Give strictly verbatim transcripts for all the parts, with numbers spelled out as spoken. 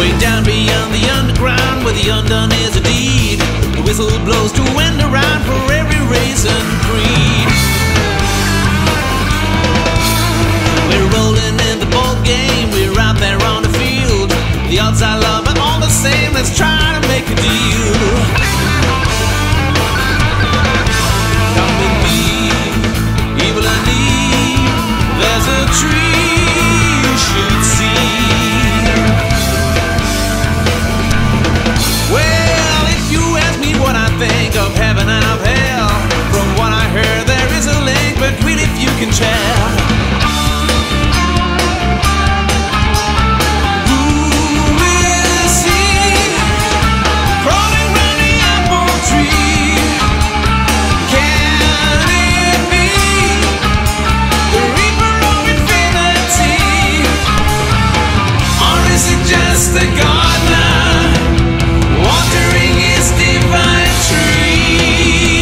Way down beyond the underground, where the undone is a deed. The whistle blows to end around for every race and creed. We're rolling in the ball game, we're out there on the field. The odds I love are all the same, let's try to make a deal. Come with me, evil and need. There's a tree you should see. Well, if you ask me what I think of heaven and of hell, from what I heard there is a link between if you can tell. The gardener watering his divine tree.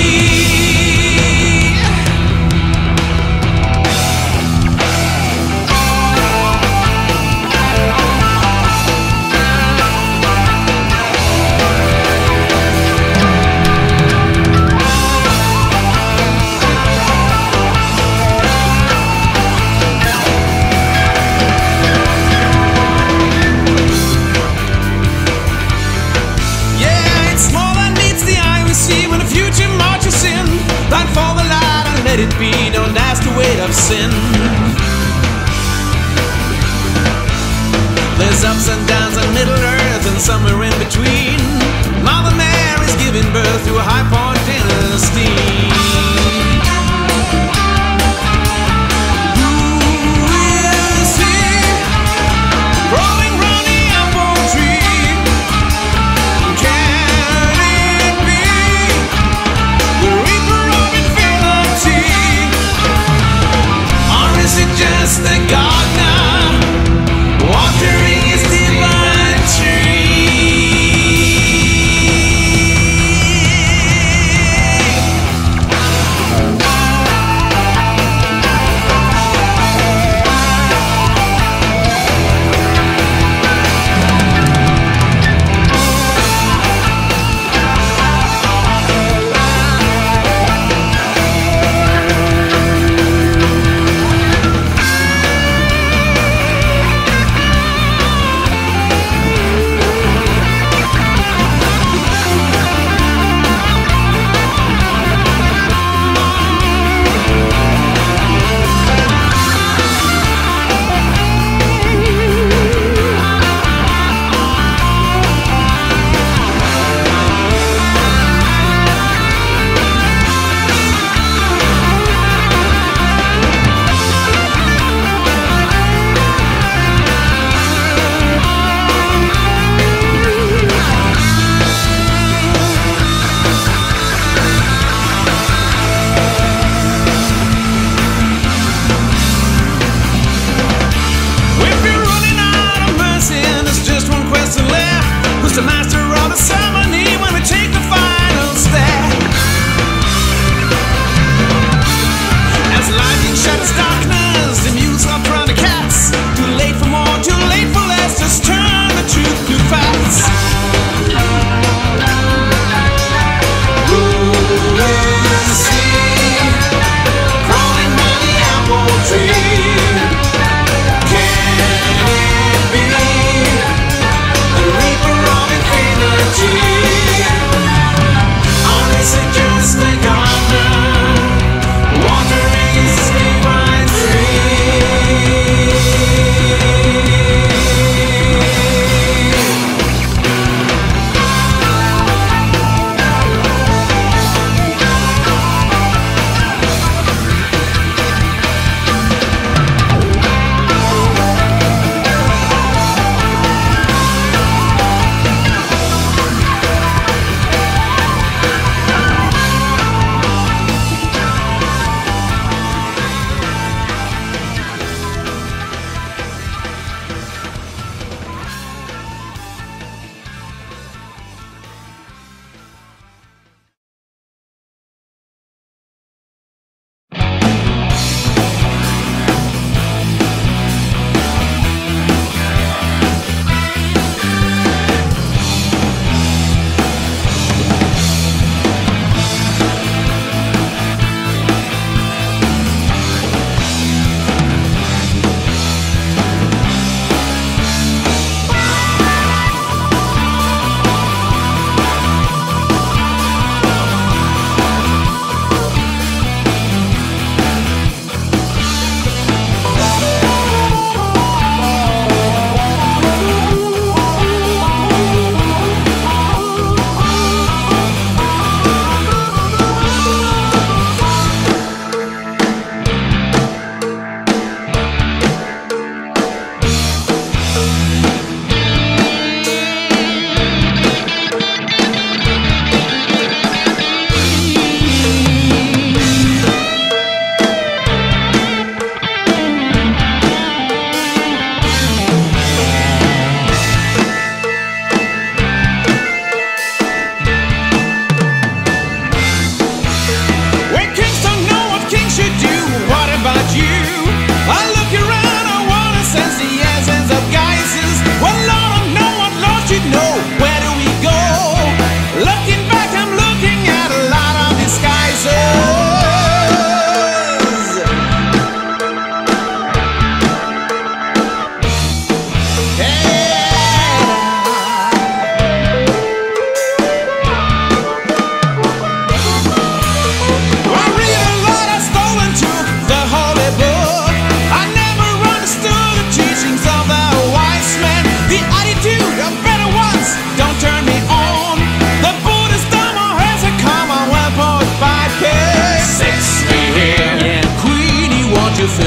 When the future marches in, run for the light and let it be. Don't ask the weight of sin. There's ups and downs on Middle Earth and somewhere in between. Mother Mary's giving birth to a high point in esteem. The gardener watering his divine tree.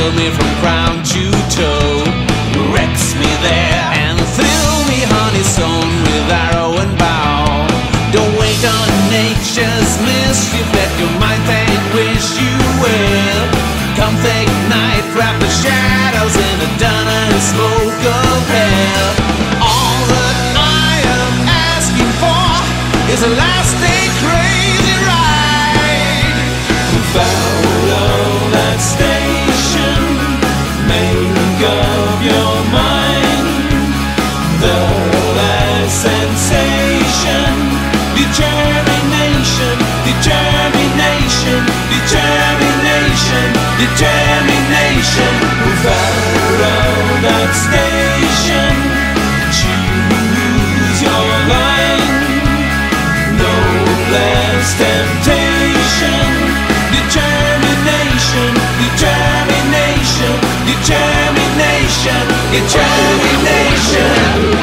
fill me from crown to toe, wrecks me there and thrill me honey sewn with arrow and bow. Don't wait on nature's mischief, let your mind think, wish you will. Come take night, wrap the shadows in a dun and smoke of hell. All that I am asking for is a last day crazy ride. Follow that station, make up your mind. The last sensation, determination, determination, determination, determination. Follow that station, choose your line. No less temptation, determination, determination, determination, determination.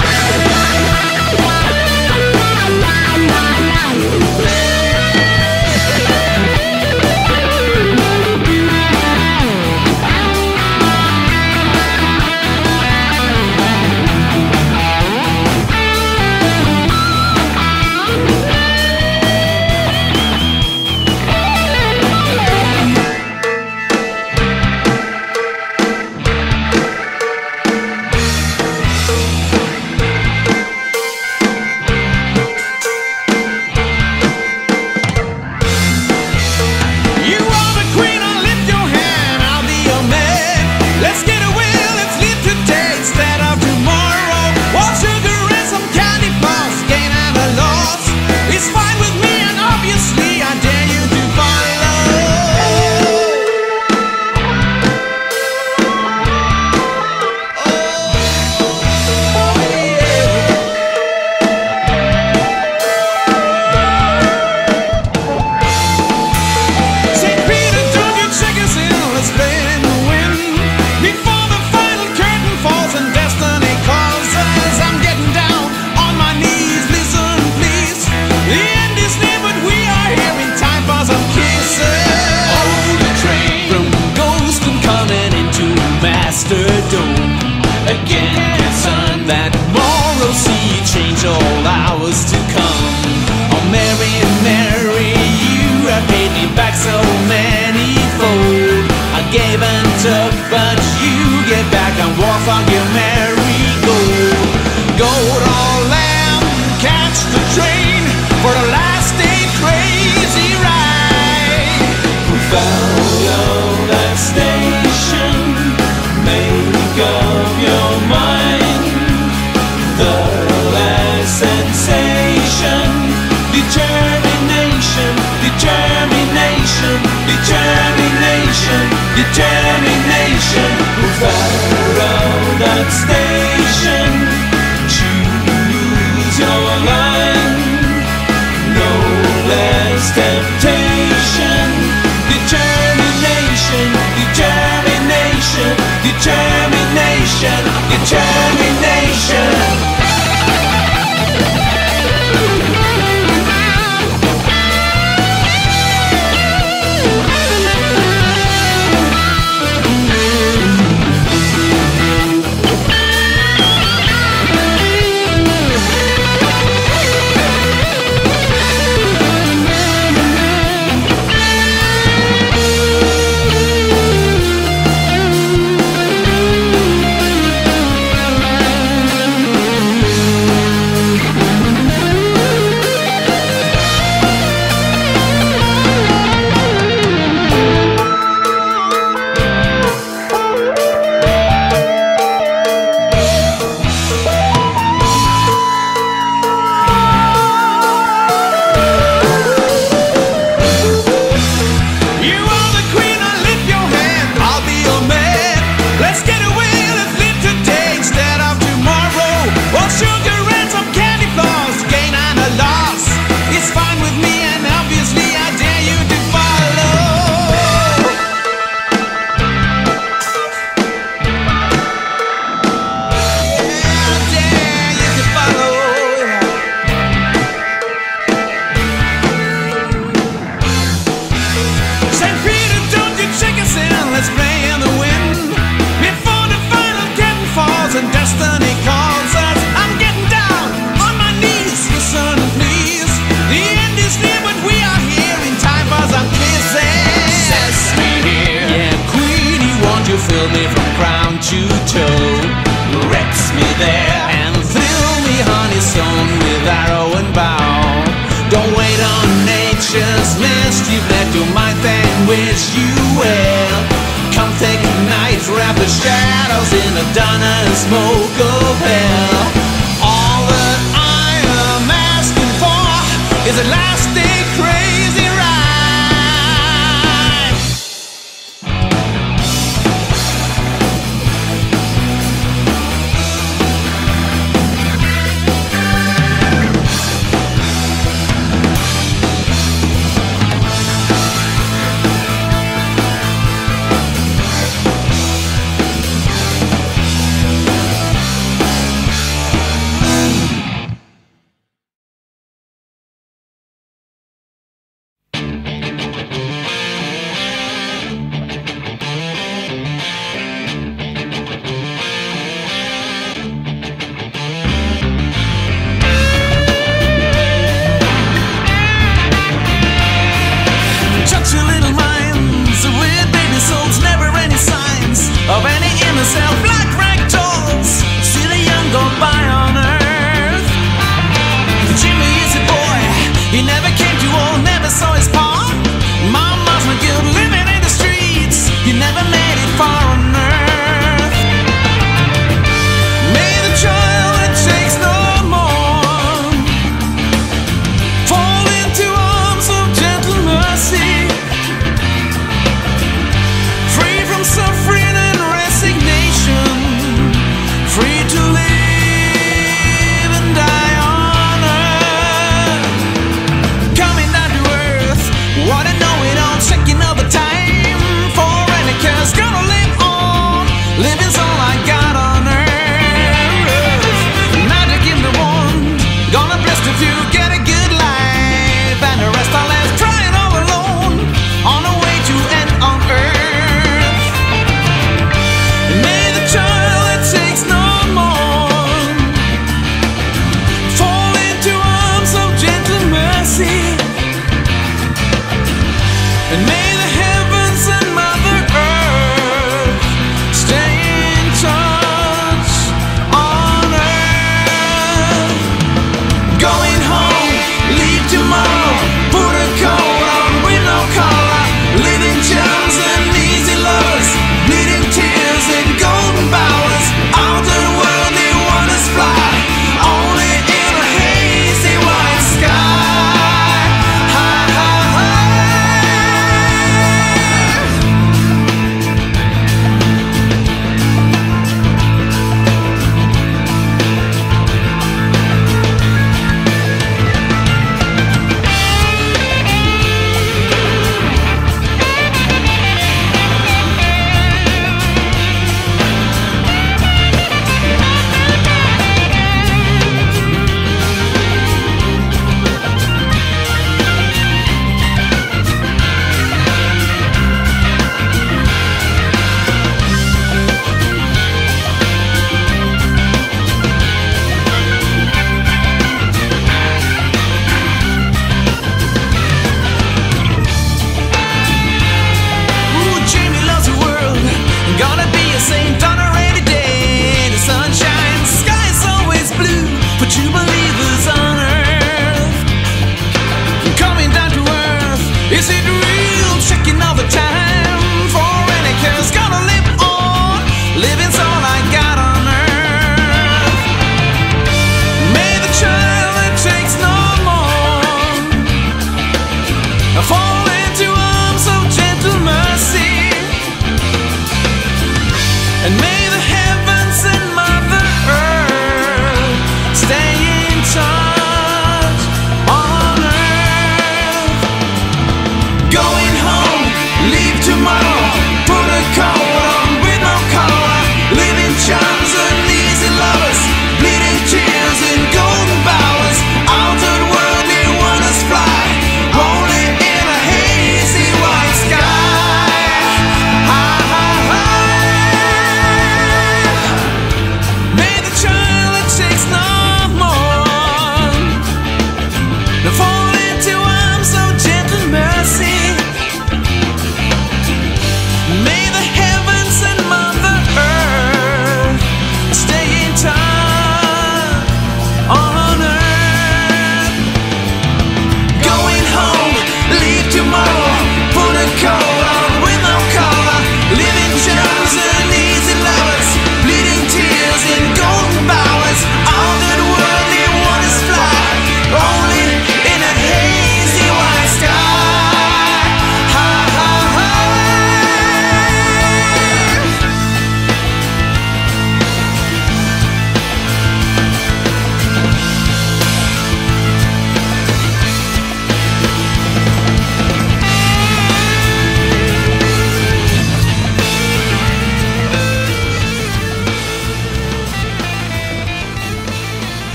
Madonna and smoke of hell. All that I am asking for is a last day crazy ride.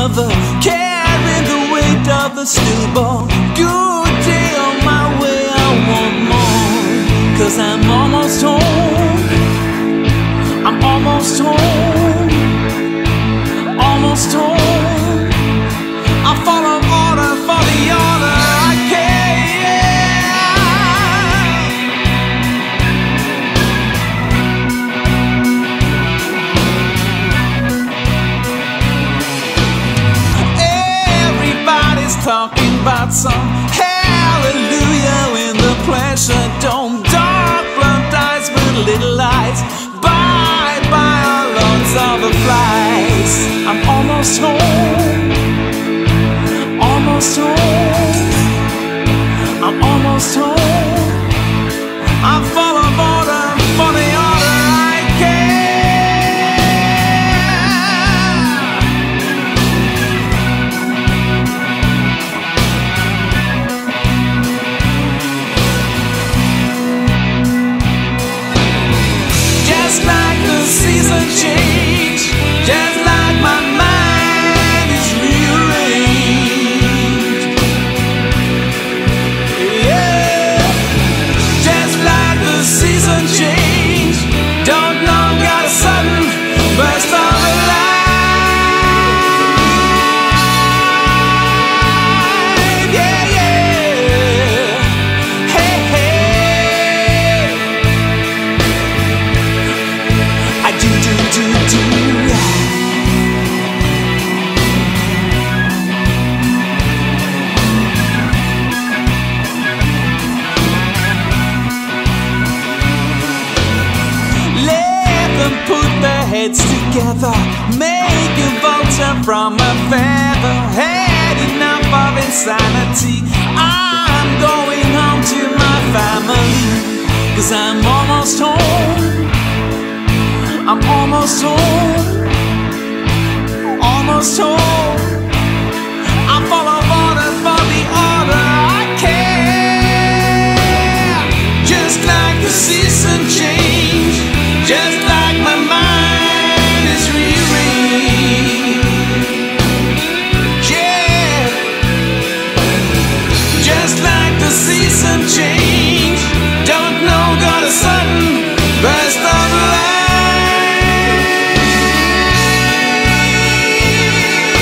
mother, carrying the weight of the stillborn. Good day on my way, I want more, 'cause I'm almost home. I'm almost home. Almost home. I follow order for the order I talking about some hallelujah in the pleasure dome. Dark blood eyes with little lights. Bye bye, our lords of the flies. I'm almost home. Almost home. I'm almost home. I follow order for the order I can. Season change, just like my mind is rearranged. Yeah, just like the season change. Don't know, got a sudden burst of the light. Yeah, yeah. Hey, hey. I do, do, do, do. Let them put their heads together, make a vulture from a feather. Had enough of insanity. I'm going home to my family, 'cause I'm almost home. I'm almost home, almost home. I follow order for the order I can. Just like the season change, just like my mind is rearranged. Yeah, just like the season change. Don't know, got a sudden burst of light.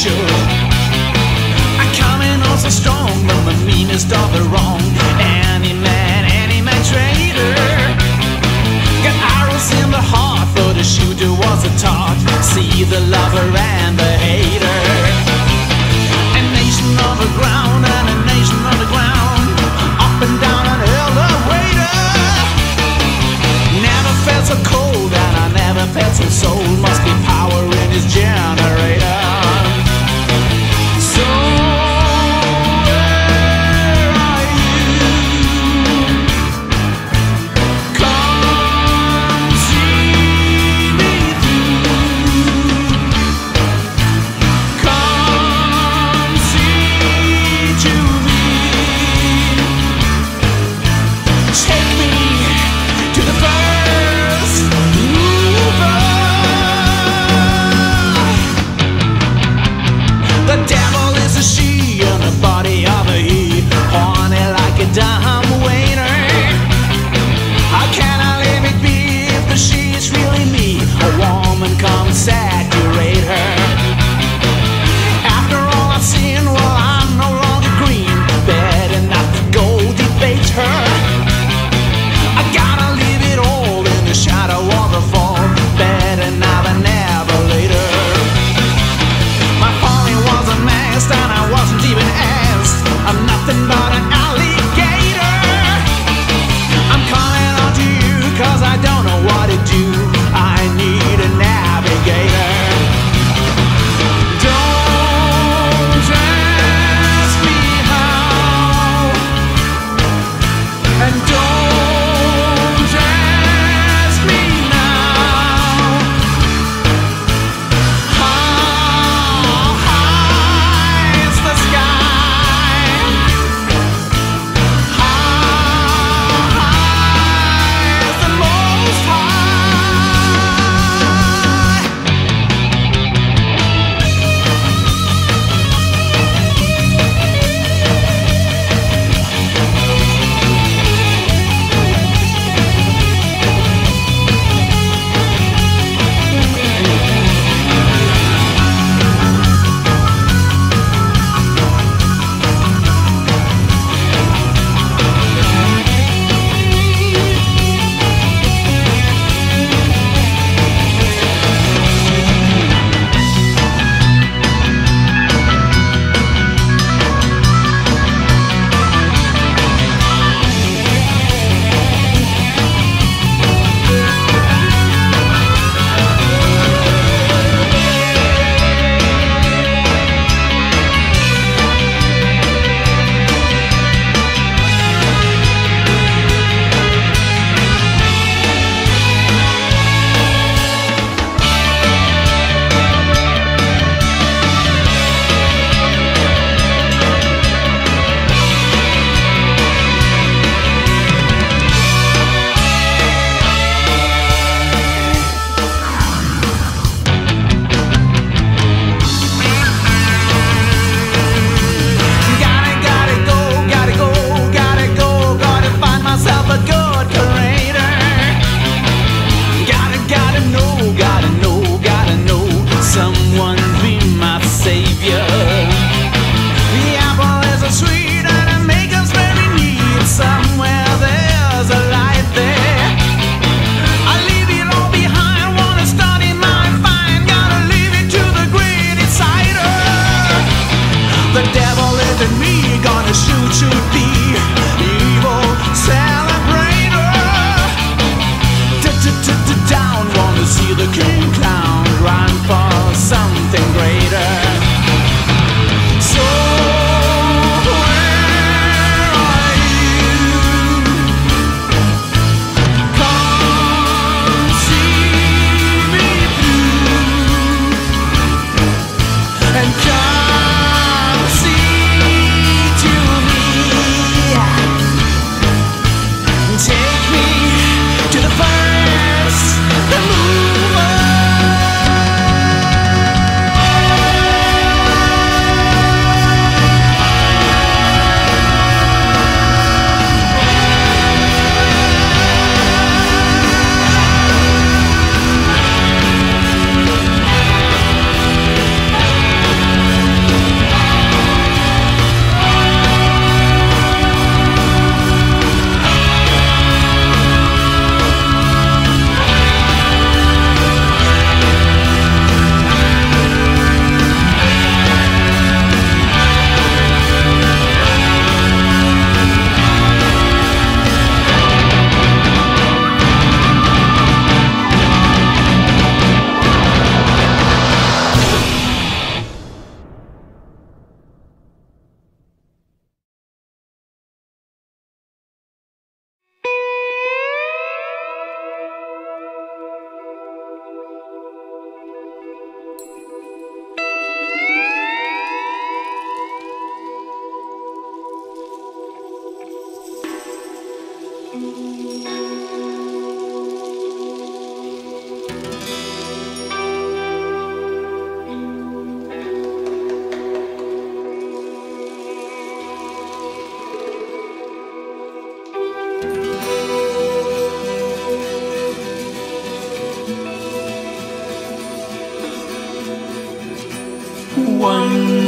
should. I come in on so strong, but the meanest of the wrong. Any man, any man traitor. Got arrows in the heart, for the shooter was a tart. See the lover and the hater. A nation on the ground and a nation on the ground. Up and down an elevator. Never felt so cold and I never felt so sold. Must be power in his generator. So where are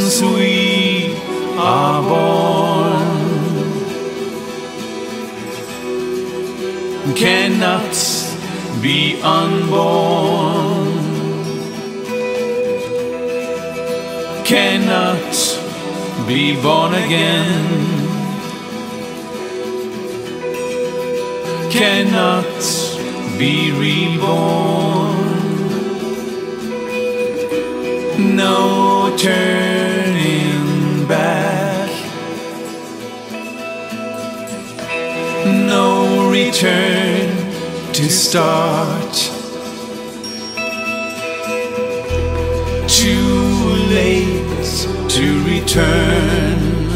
since we are born cannot be unborn, cannot be born again, cannot be reborn. No turning back, no return to start. Too late to return,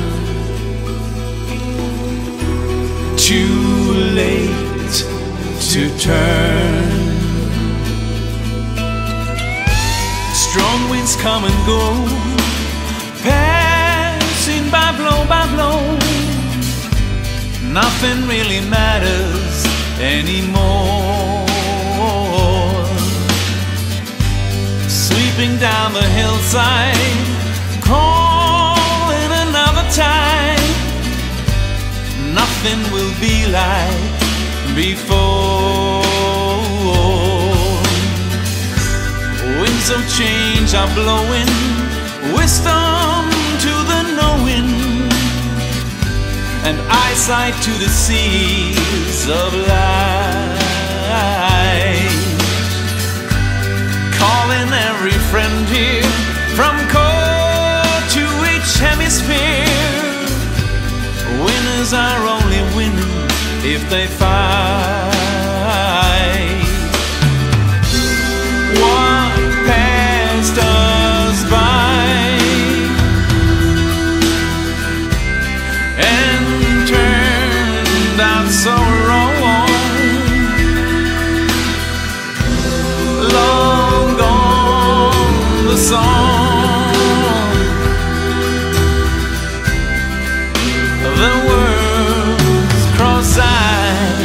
too late to turn. Strong winds come and go, passing by blow by blow. Nothing really matters anymore. Sweeping down the hillside, calling another time. Nothing will be like before. Winds of change are blowing, wisdom to the knowing, and eyesight to the seas of life. Calling every friend here from core to each hemisphere. Winners are only winning if they fight. What passed us by and turned out so wrong, long gone the song, the world's cross-eyed.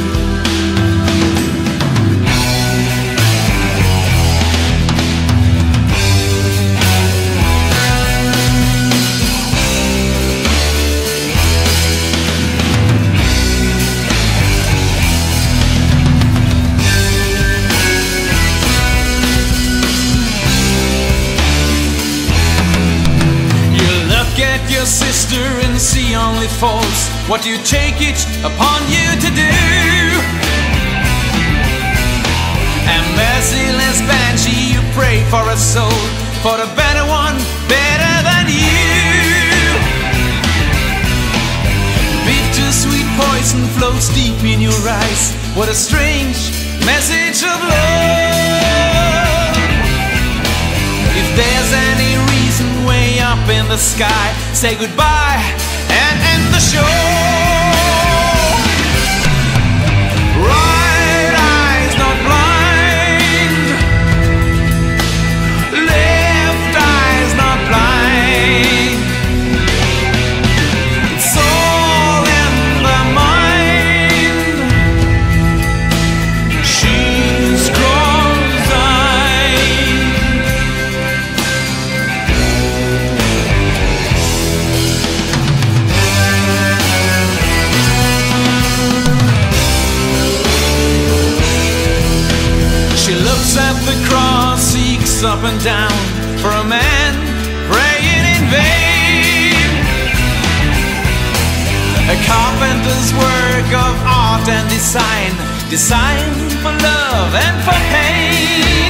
Get your sister and see only faults, what you take it upon you to do. And merciless banshee, you pray for a soul, for a better one, better than you. Bittersweet poison flows deep in your eyes. What a strange message of love. If there's any reason way up in the sky, say goodbye and end the show. Right eye's not blind, left eye's not blind. It's all in the mind. She's cross-eyed. She looks at the cross, seeks up and down for a man praying in vain. A carpenter's work of art and design, designed for love and for pain.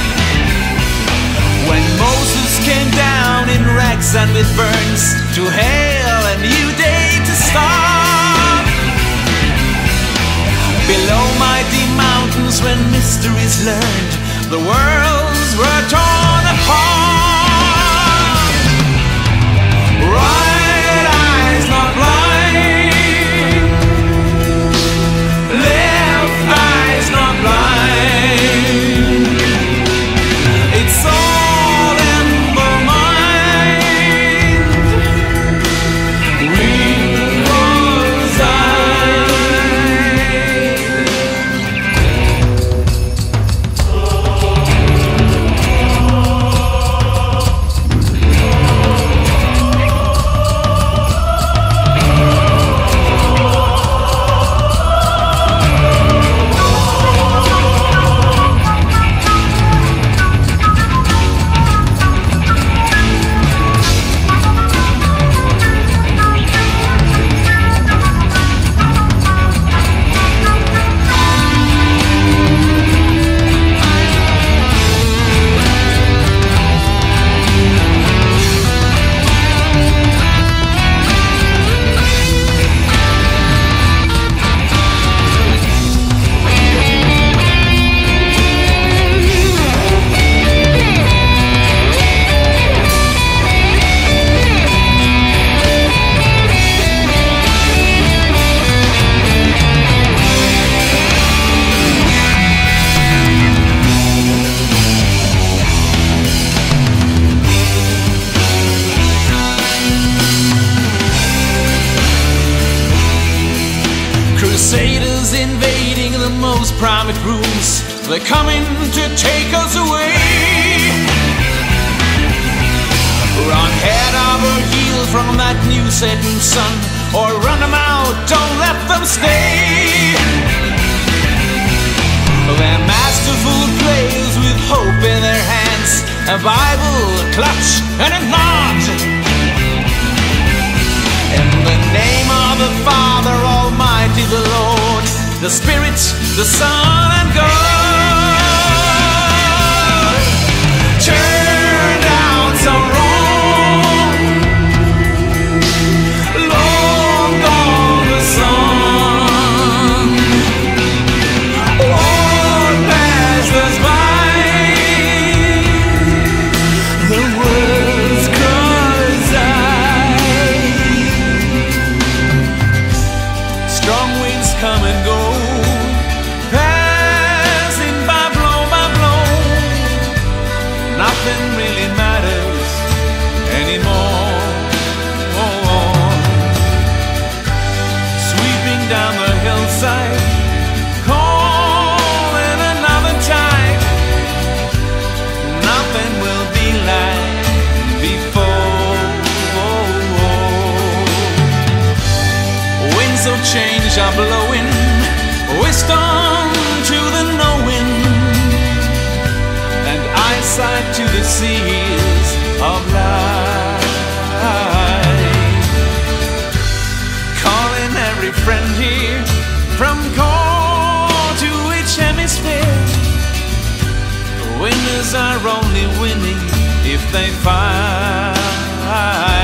When Moses came down in rags and with burns to hail a new day to start. Below mighty mountains when mysteries learned, the worlds were torn apart. Right eye's not blind, left eye's not blind. It's all in the mind. Read those eyes. private rooms, they're coming to take us away. Run head over heels from that new setting sun, or run them out, don't let them stay. They're masterful players with hope in their hands, a Bible, a clutch, and a nod. In the name of the Father Almighty, the Lord, the Spirit, the Son, and God. Turn down some wrong, long gone the sun. Lord, pass us by, the words cross eye. Strong winds come and go, passing by blow by blow. Nothing really matters anymore. Sweeping down the hillside, calling another tide. Nothing will be like before. Winds of change are blowing, wisdom to the knowing, and eyesight to the seas of life. Calling every friend here, from core to each hemisphere. Winners are only winning if they fight.